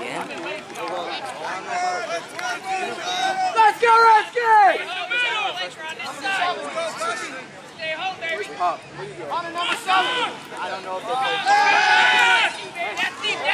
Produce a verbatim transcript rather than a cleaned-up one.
again? Let's go, Redskins! On to number seven. I don't know if they play. That's deep.